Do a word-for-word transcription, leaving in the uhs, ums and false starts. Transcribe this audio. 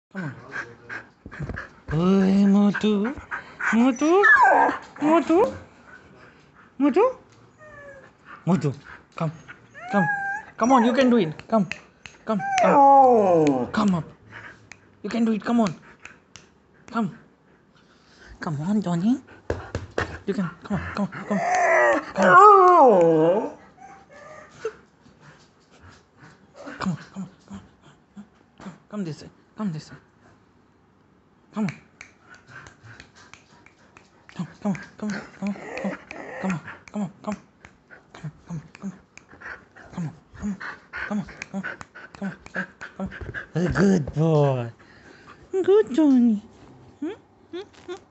Come on. Hey, Motu. Motu. Motu. Motu. Motu. Come. Come. Come on, you can do it. Come. Come. Come. Come up. You can do it. Come on. Come. Come on, Johnny. You can. Come on. Come on. Come on. Come on. Come on. Come on. Come on. Come, come this way. Come this way. Come on. Come, come on, come on, come on, come on, come on, come on, come on, come on, come on, come on, come on, come on, come on, come on, come on. A good boy. Good Johnny. Hmm? Hmm? Hmm?